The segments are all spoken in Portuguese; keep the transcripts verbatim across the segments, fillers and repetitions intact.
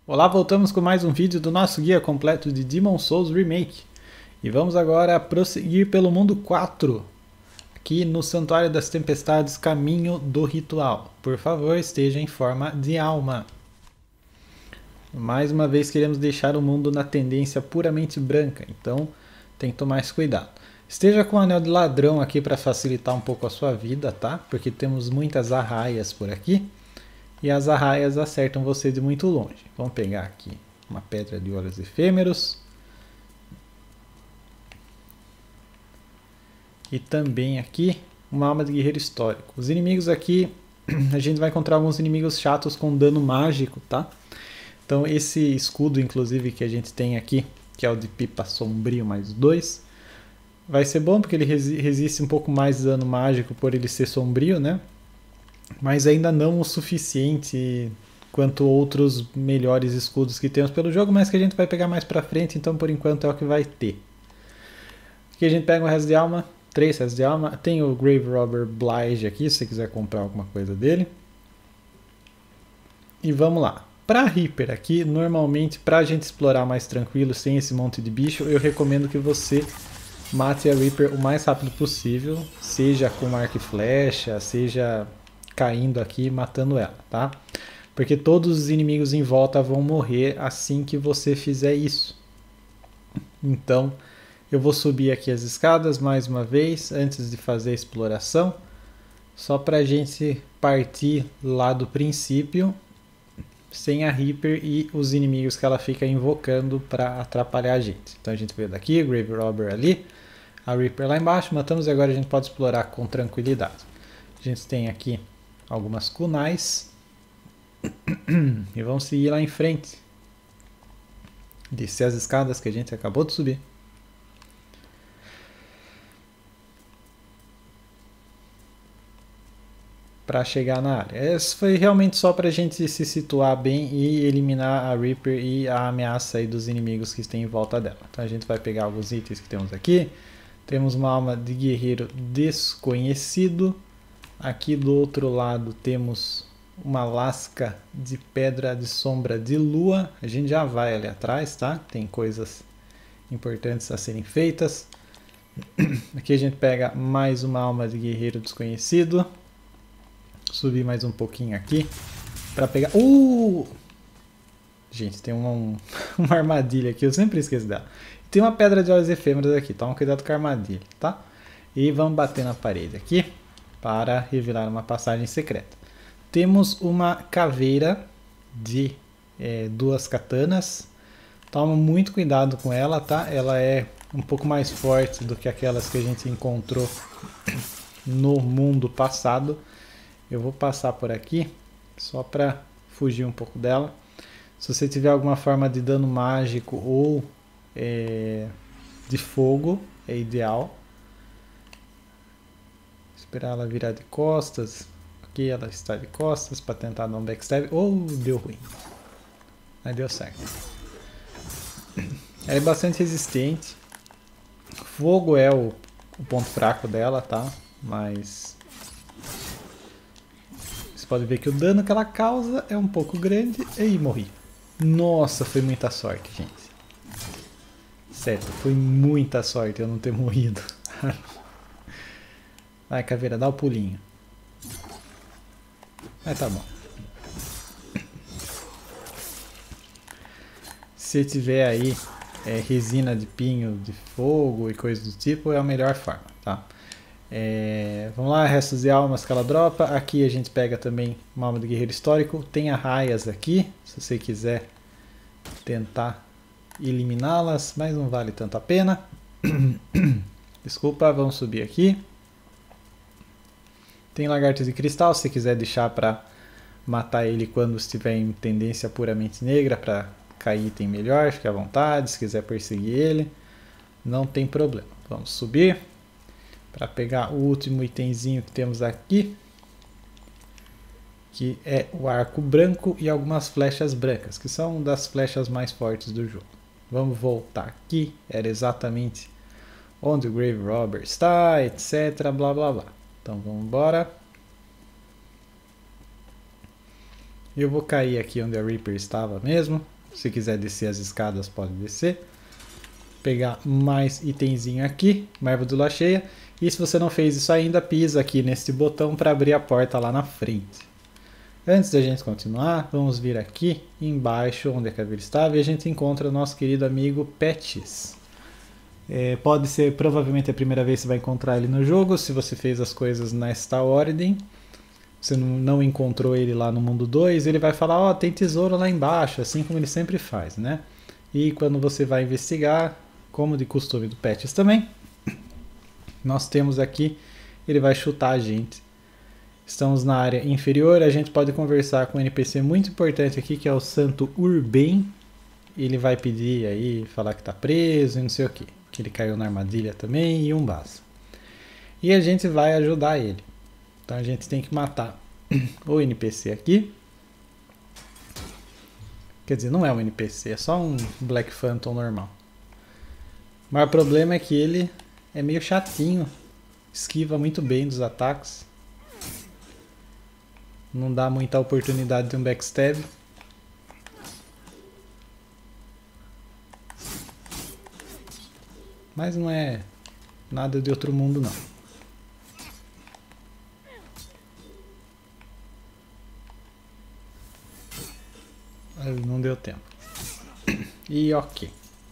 Olá, voltamos com mais um vídeo do nosso guia completo de Demon's Souls Remake. E vamos agora prosseguir pelo mundo quatro, aqui no Santuário das Tempestades, Caminho do Ritual. Por favor, esteja em forma de alma. Mais uma vez queremos deixar o mundo na tendência puramente branca, então tem que tomar esse cuidado. Esteja com o anel de ladrão aqui para facilitar um pouco a sua vida, tá? Porque temos muitas arraias por aqui. E as arraias acertam você de muito longe. Vamos pegar aqui uma pedra de olhos efêmeros. E também aqui uma alma de guerreiro histórico. Os inimigos aqui, a gente vai encontrar alguns inimigos chatos com dano mágico, tá? Então esse escudo, inclusive, que a gente tem aqui, que é o de pipa sombrio mais dois, vai ser bom porque ele resiste um pouco mais de dano mágico por ele ser sombrio, né? Mas ainda não o suficiente quanto outros melhores escudos que temos pelo jogo, mas que a gente vai pegar mais pra frente, então por enquanto é o que vai ter. Aqui a gente pega um resto de alma, três restos de alma, tem o Grave Robber Blige aqui, se você quiser comprar alguma coisa dele. E vamos lá. Pra Reaper aqui, normalmente pra gente explorar mais tranquilo, sem esse monte de bicho, eu recomendo que você mate a Reaper o mais rápido possível, seja com arco e flecha, seja caindo aqui, matando ela, tá? Porque todos os inimigos em volta vão morrer assim que você fizer isso. Então, eu vou subir aqui as escadas mais uma vez, antes de fazer a exploração, só pra gente partir lá do princípio, sem a Reaper e os inimigos que ela fica invocando para atrapalhar a gente. Então a gente veio daqui, Grave Robber ali, a Reaper lá embaixo, matamos e agora a gente pode explorar com tranquilidade. A gente tem aqui algumas kunais e vamos seguir lá em frente, descer as escadas que a gente acabou de subir. Para chegar na área. Isso foi realmente só para a gente se situar bem e eliminar a Reaper e a ameaça aí dos inimigos que tem em volta dela. Então a gente vai pegar alguns itens que temos aqui. Temos uma alma de guerreiro desconhecido. Aqui do outro lado temos uma lasca de pedra de sombra de lua. A gente já vai ali atrás, tá? Tem coisas importantes a serem feitas. Aqui a gente pega mais uma alma de guerreiro desconhecido. Subir mais um pouquinho aqui para pegar... Uh! Gente, tem uma, um, uma armadilha aqui, eu sempre esqueço dela. Tem uma pedra de olhos efêmeros aqui, toma cuidado com a armadilha, tá? E vamos bater na parede aqui para revelar uma passagem secreta. Temos uma caveira de é, duas katanas. Toma muito cuidado com ela, tá? Ela é um pouco mais forte do que aquelas que a gente encontrou no mundo passado. Eu vou passar por aqui, só para fugir um pouco dela. Se você tiver alguma forma de dano mágico ou é, de fogo, é ideal. Esperar ela virar de costas. Aqui ela está de costas para tentar dar um backstab. Oh, deu ruim. Aí deu certo. Ela é bastante resistente. Fogo é o, o ponto fraco dela, tá? Mas... você pode ver que o dano que ela causa é um pouco grande. E morri. Nossa, foi muita sorte, gente. Sério, foi muita sorte eu não ter morrido. Vai, caveira, dá o pulinho. Mas tá bom. Se tiver aí é, resina de pinho de fogo e coisas do tipo, é a melhor forma, tá? É, vamos lá, restos de almas que ela dropa. Aqui a gente pega também uma alma de guerreiro histórico. Tem arraias aqui, se você quiser tentar eliminá-las, mas não vale tanto a pena. Desculpa, vamos subir aqui. Tem lagartos de cristal, se você quiser deixar para matar ele quando estiver em tendência puramente negra, para cair item melhor, fique à vontade. Se quiser perseguir ele, não tem problema. Vamos subir para pegar o último itemzinho que temos aqui, que é o arco branco e algumas flechas brancas, que são das flechas mais fortes do jogo. Vamos voltar aqui, era exatamente onde o Grave Robber está, etc, blá blá blá. Então vamos embora. Eu vou cair aqui onde a Reaper estava mesmo. Se quiser descer as escadas, pode descer. Pegar mais itemzinho aqui, marva de lua cheia. E se você não fez isso ainda, pisa aqui nesse botão para abrir a porta lá na frente. Antes da gente continuar, vamos vir aqui embaixo onde a caveira estava e a gente encontra o nosso querido amigo Patches. É, pode ser provavelmente a primeira vez que você vai encontrar ele no jogo, se você fez as coisas nesta ordem. Você não encontrou ele lá no mundo dois, ele vai falar, ó, oh, tem tesouro lá embaixo, assim como ele sempre faz, né? E quando você vai investigar, como de costume do Patches também, nós temos aqui, ele vai chutar a gente. Estamos na área inferior, a gente pode conversar com um N P C muito importante aqui, que é o Santo Urbain. Ele vai pedir aí, falar que está preso e não sei o que, que ele caiu na armadilha também e um basta. E a gente vai ajudar ele. Então a gente tem que matar o N P C aqui. Quer dizer, não é um N P C, é só um Black Phantom normal. Mas o problema é que ele é meio chatinho. Esquiva muito bem dos ataques. Não dá muita oportunidade de um backstab. Mas não é nada de outro mundo não. Não deu tempo. E ok.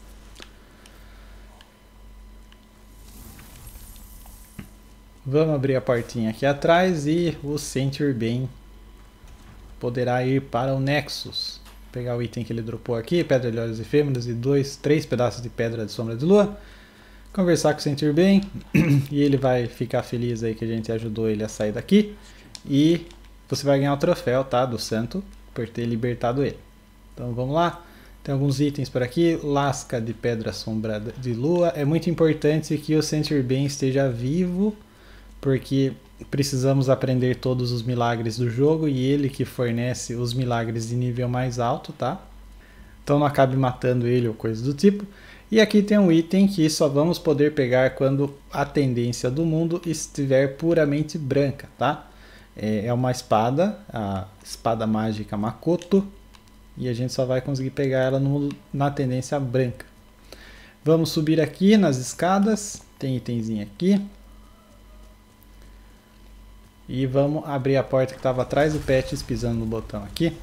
Vamos abrir a portinha aqui atrás e o Saint Urbain poderá ir para o Nexus. Vou pegar o item que ele dropou aqui, pedra de olhos efêmeros e dois, três pedaços de pedra de sombra de lua. Conversar com o Saint Urbain e ele vai ficar feliz aí que a gente ajudou ele a sair daqui. E você vai ganhar o troféu, tá, do santo por ter libertado ele. Então vamos lá. Tem alguns itens por aqui. Lasca de pedra assombrada de lua. É muito importante que o Saint Urbain esteja vivo, porque precisamos aprender todos os milagres do jogo e ele que fornece os milagres de nível mais alto, tá? Então não acabe matando ele ou coisa do tipo. E aqui tem um item que só vamos poder pegar quando a tendência do mundo estiver puramente branca, tá? É uma espada, a espada mágica Makoto, e a gente só vai conseguir pegar ela no, na tendência branca. Vamos subir aqui nas escadas, tem itemzinho aqui. E vamos abrir a porta que estava atrás do Patches, pisando no botão aqui.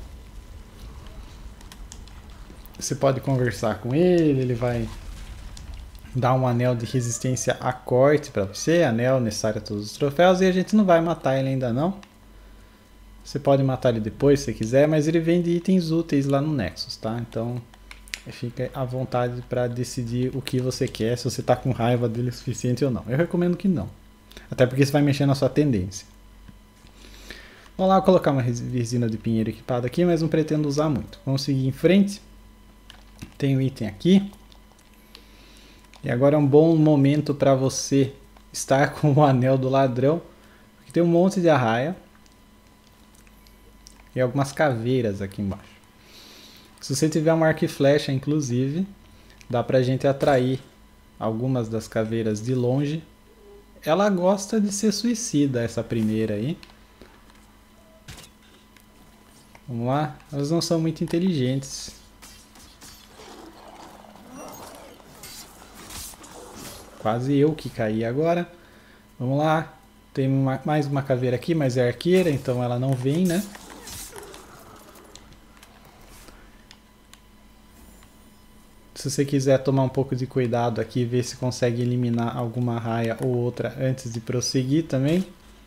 Você pode conversar com ele, ele vai dar um anel de resistência a corte para você, anel necessário a todos os troféus, e a gente não vai matar ele ainda não. Você pode matar ele depois se quiser, mas ele vende itens úteis lá no Nexus, tá? Então fica à vontade para decidir o que você quer, se você está com raiva dele o suficiente ou não. Eu recomendo que não, até porque isso vai mexer na sua tendência. Vamos lá, vou colocar uma resina de pinheiro equipada aqui, mas não pretendo usar muito. Vamos seguir em frente. Tem um item aqui. E agora é um bom momento para você estar com o anel do ladrão. Aqui tem um monte de arraia. E algumas caveiras aqui embaixo. Se você tiver uma arco e flecha, inclusive, dá pra gente atrair algumas das caveiras de longe. Ela gosta de ser suicida, essa primeira aí. Vamos lá. Elas não são muito inteligentes. Quase eu que caí agora. Vamos lá. Tem uma, mais uma caveira aqui, mas é arqueira, então ela não vem, né? Se você quiser tomar um pouco de cuidado aqui, ver se consegue eliminar alguma raia ou outra antes de prosseguir também.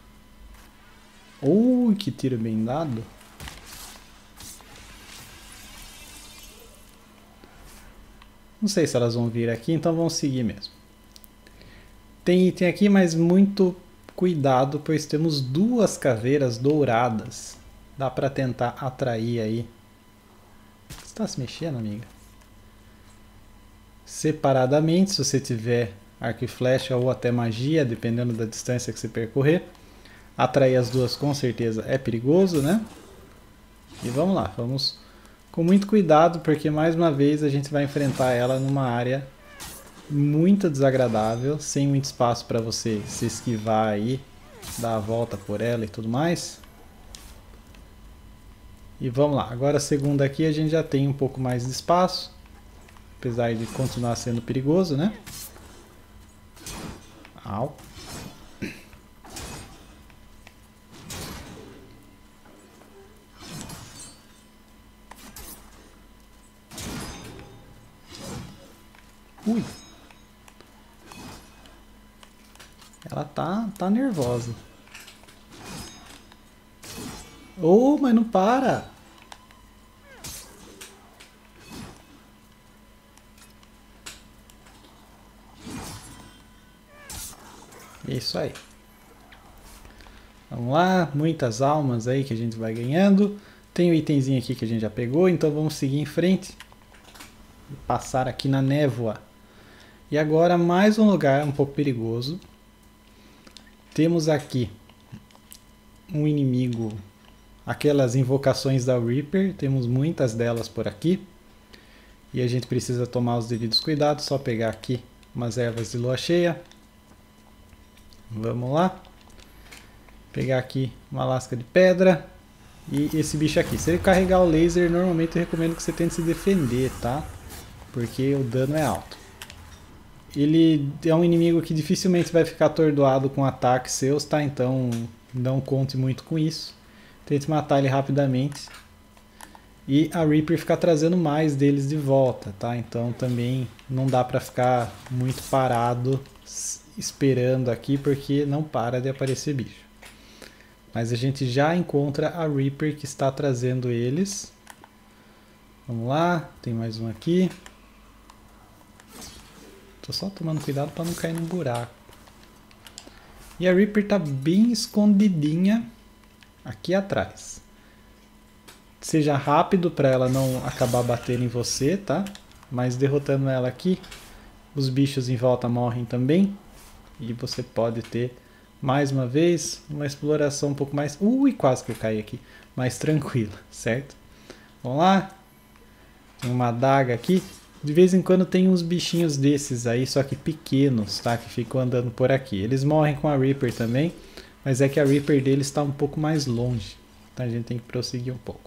Ui, que tiro bem dado. Não sei se elas vão vir aqui, então vamos seguir mesmo. Tem item aqui, mas muito cuidado, pois temos duas caveiras douradas. Dá para tentar atrair aí. Você está se mexendo, amiga? Separadamente, se você tiver arco e flecha ou até magia, dependendo da distância que você percorrer. Atrair as duas com certeza é perigoso, né? E vamos lá, vamos com muito cuidado, porque mais uma vez a gente vai enfrentar ela numa área muito desagradável, sem muito espaço para você se esquivar aí, dar a volta por ela e tudo mais. E vamos lá, agora a segunda aqui a gente já tem um pouco mais de espaço, apesar de continuar sendo perigoso, né? Au. Ui. Ela tá, tá nervosa. Oh, mas não para! Isso aí. Vamos lá, muitas almas aí que a gente vai ganhando. Tem um itemzinho aqui que a gente já pegou, então vamos seguir em frente. Passar aqui na névoa. E agora mais um lugar um pouco perigoso. Temos aqui um inimigo, aquelas invocações da Reaper, temos muitas delas por aqui. E a gente precisa tomar os devidos cuidados, só pegar aqui umas ervas de lua cheia. Vamos lá. Pegar aqui uma lasca de pedra. E esse bicho aqui. Se ele carregar o laser, normalmente eu recomendo que você tente se defender, tá? Porque o dano é alto. Ele é um inimigo que dificilmente vai ficar atordoado com ataques seus, tá? Então não conte muito com isso. Tente matar ele rapidamente. E a Reaper ficar trazendo mais deles de volta, tá? Então também não dá pra ficar muito parado esperando aqui, porque não para de aparecer bicho. Mas a gente já encontra a Reaper que está trazendo eles. Vamos lá, tem mais um aqui. Tô só tomando cuidado para não cair num buraco. E a Reaper tá bem escondidinha aqui atrás. Seja rápido para ela não acabar batendo em você, tá? Mas derrotando ela aqui, os bichos em volta morrem também. E você pode ter, mais uma vez, uma exploração um pouco mais... Ui, quase que eu caí aqui. Mais tranquila, certo? Vamos lá. Tem uma adaga aqui. De vez em quando tem uns bichinhos desses aí, só que pequenos, tá? Que ficam andando por aqui. Eles morrem com a Reaper também, mas é que a Reaper deles está um pouco mais longe. Então a gente tem que prosseguir um pouco.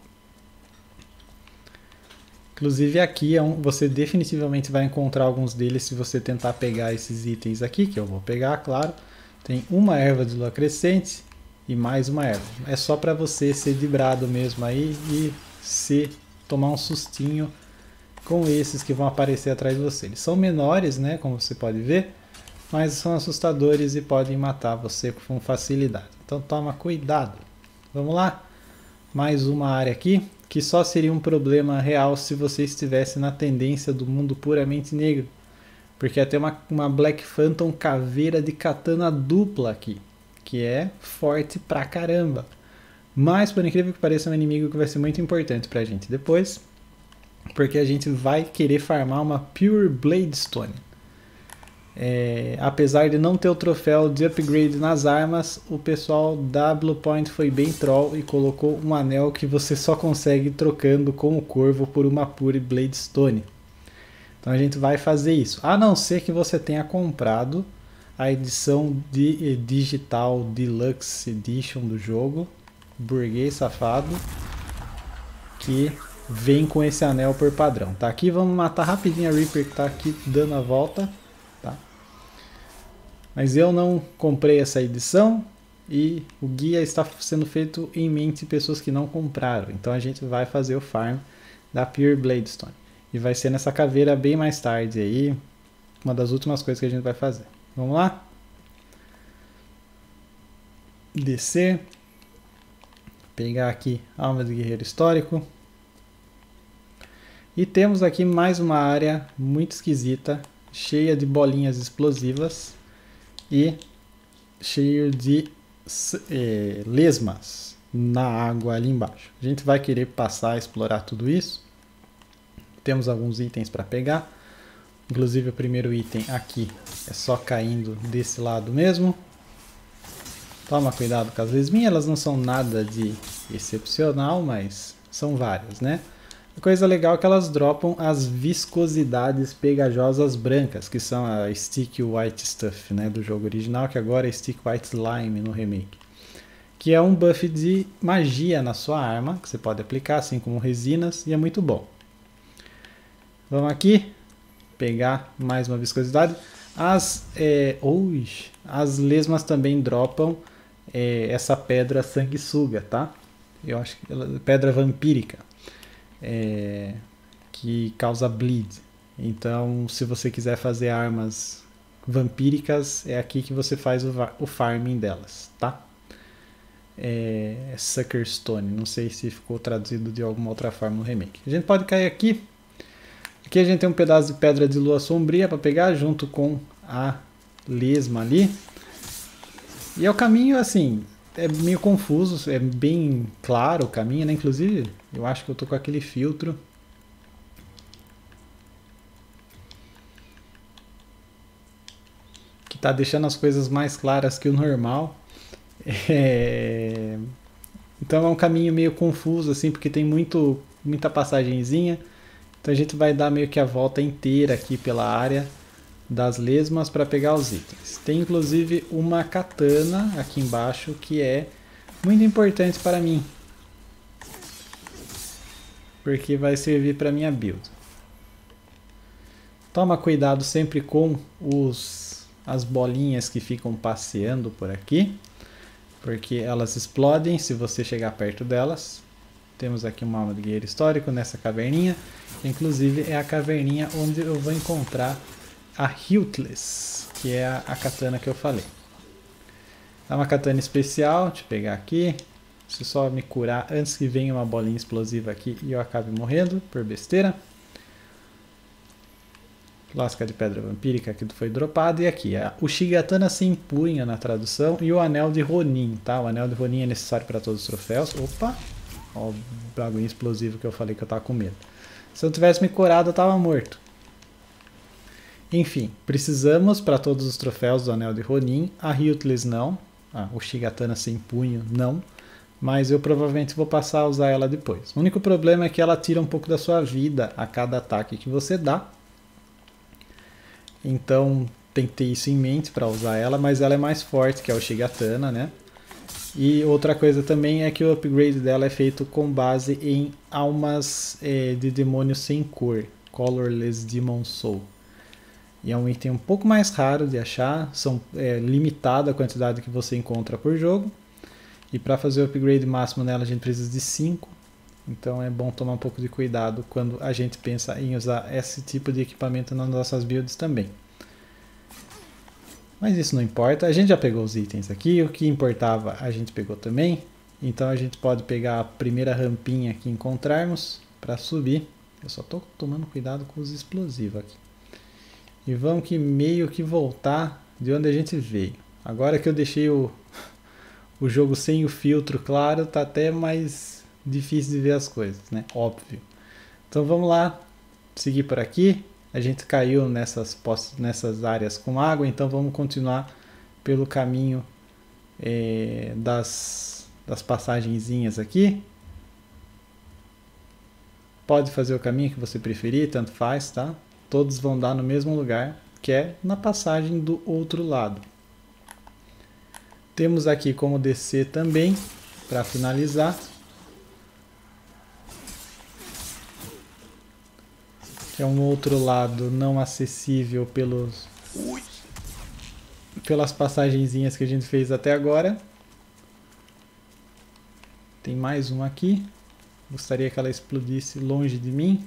Inclusive aqui é um, você definitivamente vai encontrar alguns deles se você tentar pegar esses itens aqui, que eu vou pegar, claro. Tem uma erva de lua crescente e mais uma erva. É só para você ser vibrado mesmo aí e se tomar um sustinho com esses que vão aparecer atrás de você. Eles são menores, né, como você pode ver, mas são assustadores e podem matar você com facilidade. Então toma cuidado. Vamos lá. Mais uma área aqui, que só seria um problema real se você estivesse na tendência do mundo puramente negro. Porque até uma, uma Black Phantom caveira de katana dupla aqui, que é forte pra caramba. Mas, por incrível que pareça, é um inimigo que vai ser muito importante pra gente depois, porque a gente vai querer farmar uma Pure Bladestone. É, apesar de não ter o troféu de upgrade nas armas, o pessoal da Bluepoint foi bem troll e colocou um anel que você só consegue trocando com o corvo por uma Pure Bladestone. Então a gente vai fazer isso, a não ser que você tenha comprado a edição de Digital Deluxe Edition do jogo, burguês safado, que vem com esse anel por padrão. Tá, aqui vamos matar rapidinho a Reaper que está aqui dando a volta. Tá? Mas eu não comprei essa edição e o guia está sendo feito em mente de pessoas que não compraram. Então a gente vai fazer o farm da Pure Bladestone. E vai ser nessa caveira bem mais tarde aí, uma das últimas coisas que a gente vai fazer. Vamos lá? Descer. Pegar aqui alma de guerreiro histórico. E temos aqui mais uma área muito esquisita, cheia de bolinhas explosivas e cheio de é, lesmas na água ali embaixo. A gente vai querer passar a explorar tudo isso. Temos alguns itens para pegar, inclusive o primeiro item aqui é só caindo desse lado mesmo. Toma cuidado com as lesminhas, elas não são nada de excepcional, mas são várias, né? A coisa legal é que elas dropam as viscosidades pegajosas brancas, que são a Sticky White Stuff, né, do jogo original, que agora é Sticky White Slime no remake. que é um buff de magia na sua arma, que você pode aplicar, assim como resinas, e é muito bom. Vamos aqui, pegar mais uma viscosidade. As, é, ui, as lesmas também dropam é, essa pedra sanguessuga, tá? Eu acho que ela, pedra vampírica, é, que causa bleed. Então, se você quiser fazer armas vampíricas, é aqui que você faz o, o farming delas, tá? É, Sucker Stone, não sei se ficou traduzido de alguma outra forma no remake. A gente pode cair aqui. Aqui a gente tem um pedaço de pedra de lua sombria para pegar junto com a lesma ali. E é o caminho assim, é meio confuso, é bem claro o caminho, né? Inclusive, eu acho que eu tô com aquele filtro que tá deixando as coisas mais claras que o normal. É... Então é um caminho meio confuso assim, porque tem muito, muita passagenzinha. Então a gente vai dar meio que a volta inteira aqui pela área das lesmas para pegar os itens. Tem inclusive uma katana aqui embaixo que é muito importante para mim, porque vai servir para minha build. Toma cuidado sempre com os, as bolinhas que ficam passeando por aqui, porque elas explodem se você chegar perto delas. Temos aqui uma alma de guerreiro histórico nessa caverninha, que inclusive é a caverninha onde eu vou encontrar a Hiltless, que é a, a katana que eu falei. É uma katana especial, deixa eu pegar aqui, se só me curar antes que venha uma bolinha explosiva aqui e eu acabe morrendo por besteira. Lasca de pedra vampírica que foi dropado, e aqui é o Shigatana sem punho na tradução e o anel de Ronin, tá? O anel de Ronin é necessário para todos os troféus. Opa! Ó, o bagulho explosivo que eu falei que eu tava com medo. Se eu tivesse me curado, eu tava morto. Enfim, precisamos para todos os troféus do Anel de Ronin. A Hiltless não. Ah, o Shigatana sem punho não. Mas eu provavelmente vou passar a usar ela depois. O único problema é que ela tira um pouco da sua vida a cada ataque que você dá. Então tem que ter isso em mente para usar ela. Mas ela é mais forte que a Shigatana, né? E outra coisa também é que o upgrade dela é feito com base em almas é, de demônio sem cor, Colorless Demon Soul. E é um item um pouco mais raro de achar, são é, limitada a quantidade que você encontra por jogo. E para fazer o upgrade máximo nela a gente precisa de cinco. Então é bom tomar um pouco de cuidado quando a gente pensa em usar esse tipo de equipamento nas nossas builds também. Mas isso não importa, a gente já pegou os itens aqui, o que importava a gente pegou também. Então a gente pode pegar a primeira rampinha que encontrarmos para subir. Eu só estou tomando cuidado com os explosivos aqui. E vamos que meio que voltar de onde a gente veio. Agora que eu deixei o, o jogo sem o filtro claro, tá até mais difícil de ver as coisas, né? Óbvio. Então vamos lá, seguir por aqui. A gente caiu nessas, nessas áreas com água, então vamos continuar pelo caminho é, das, das passagenzinhas aqui. Pode fazer o caminho que você preferir, tanto faz, tá? Todos vão dar no mesmo lugar, que é na passagem do outro lado. Temos aqui como descer também, para finalizar. Que é um outro lado não acessível pelos, pelas passagenzinhas que a gente fez até agora. Tem mais um aqui. Gostaria que ela explodisse longe de mim.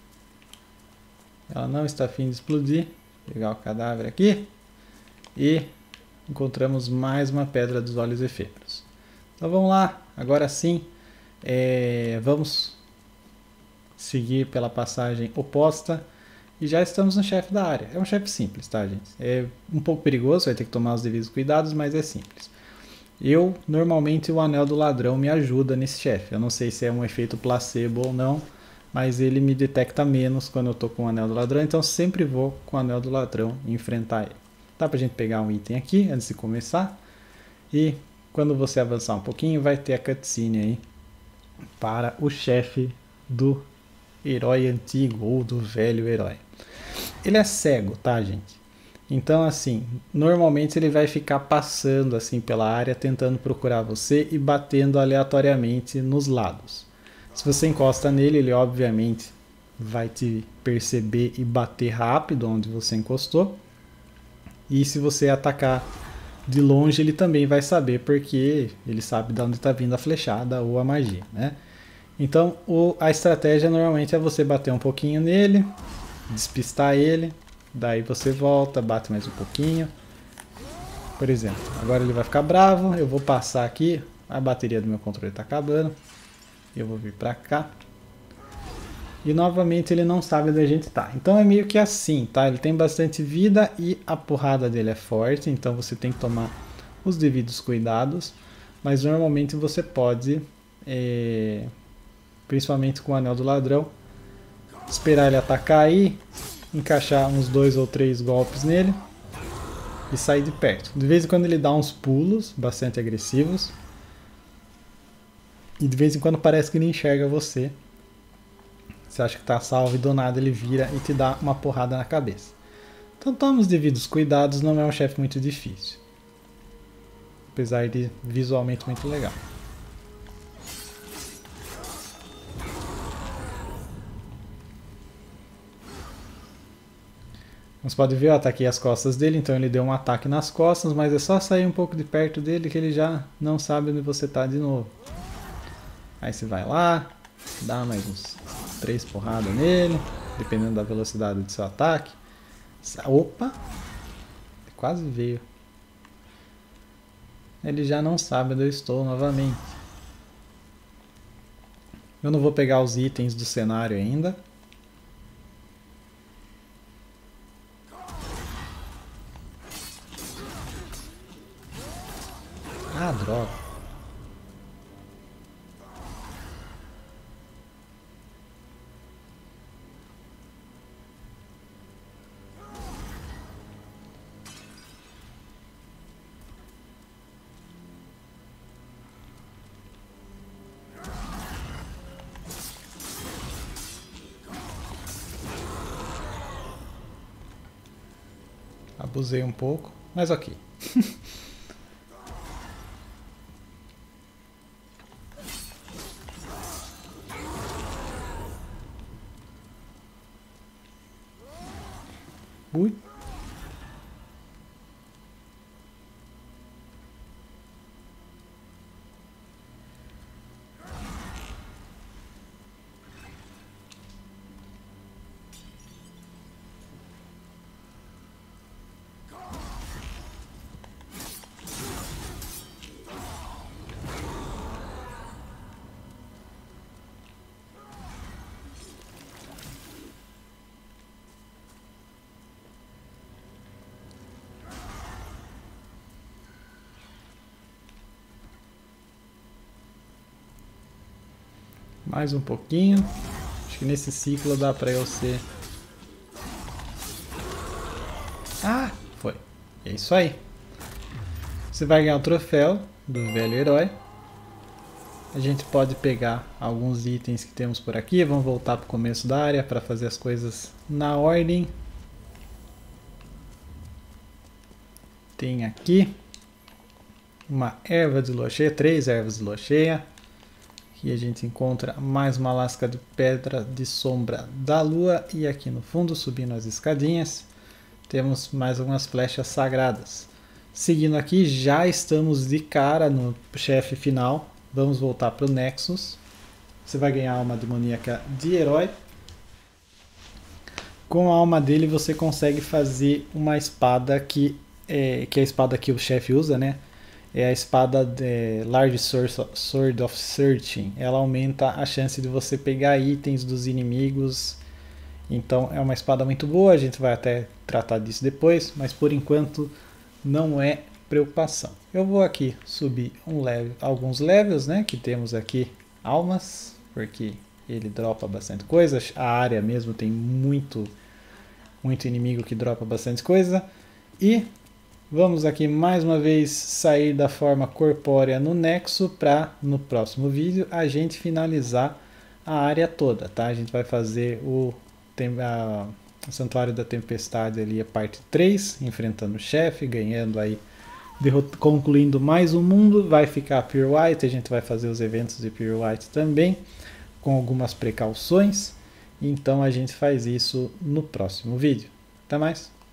Ela não está a fim de explodir. Vou pegar o cadáver aqui. E encontramos mais uma pedra dos olhos efêmeros. Então vamos lá. Agora sim. É, vamos seguir pela passagem oposta e já estamos no chefe da área. É um chefe simples, tá, gente? É um pouco perigoso, vai ter que tomar os devidos cuidados, mas é simples. Eu, normalmente, o Anel do Ladrão me ajuda nesse chefe. Eu não sei se é um efeito placebo ou não, mas ele me detecta menos quando eu tô com o Anel do Ladrão, então sempre vou com o Anel do Ladrão enfrentar ele. Dá pra gente pegar um item aqui antes de começar, e quando você avançar um pouquinho, vai ter a cutscene aí para o chefe do herói antigo ou do velho herói. Ele é cego, tá, gente? Então, assim, normalmente ele vai ficar passando assim pela área, tentando procurar você e batendo aleatoriamente nos lados. Se você encosta nele, ele obviamente vai te perceber e bater rápido onde você encostou. E se você atacar de longe, ele também vai saber, porque ele sabe de onde está vindo a flechada ou a magia, né? Então, o, a estratégia normalmente é você bater um pouquinho nele, despistar ele, daí você volta, bate mais um pouquinho. Por exemplo, agora ele vai ficar bravo, eu vou passar aqui, a bateria do meu controle está acabando, eu vou vir para cá. E novamente ele não sabe onde a gente tá. Então é meio que assim, tá? Ele tem bastante vida e a porrada dele é forte, então você tem que tomar os devidos cuidados. Mas normalmente você pode, é, principalmente com o Anel do Ladrão, esperar ele atacar aí, encaixar uns dois ou três golpes nele e sair de perto. De vez em quando ele dá uns pulos bastante agressivos. E de vez em quando parece que ele enxerga você. Você acha que tá salvo e do nada ele vira e te dá uma porrada na cabeça. Então tome os devidos cuidados, não é um chefe muito difícil. Apesar de visualmente muito legal. Você pode ver, eu ataquei as costas dele, então ele deu um ataque nas costas, mas é só sair um pouco de perto dele que ele já não sabe onde você tá de novo. Aí você vai lá, dá mais uns três porradas nele, dependendo da velocidade do seu ataque. Opa! Quase veio. Ele já não sabe onde eu estou novamente. Eu não vou pegar os itens do cenário ainda. Ah, droga. Abusei um pouco, mas ok. Ui. Mais um pouquinho. Acho que nesse ciclo dá pra eu ser... Ah, foi. É isso aí. Você vai ganhar o troféu do velho herói. A gente pode pegar alguns itens que temos por aqui. Vamos voltar para o começo da área para fazer as coisas na ordem. Tem aqui uma erva de lua cheia, três ervas de lua cheia. Aqui a gente encontra mais uma lasca de pedra de sombra da lua. E aqui no fundo, subindo as escadinhas, temos mais algumas flechas sagradas. Seguindo aqui, já estamos de cara no chefe final. Vamos voltar para o Nexus. Você vai ganhar a alma demoníaca de herói. Com a alma dele você consegue fazer uma espada que é, que é a espada que o chefe usa, né? É a espada de Large Sword of Searching. Ela aumenta a chance de você pegar itens dos inimigos. Então é uma espada muito boa, a gente vai até tratar disso depois, mas por enquanto não é preocupação. Eu vou aqui subir um level, alguns levels, né? Que temos aqui almas, porque ele dropa bastante coisa. A área mesmo tem muito, muito inimigo que dropa bastante coisa. E vamos aqui mais uma vez sair da forma corpórea no Nexo para no próximo vídeo a gente finalizar a área toda, tá? A gente vai fazer o, a, o Santuário da Tempestade ali, a parte três, enfrentando o chefe, ganhando aí, concluindo mais um mundo. Vai ficar Pure White, a gente vai fazer os eventos de Pure White também, com algumas precauções. Então a gente faz isso no próximo vídeo. Até mais!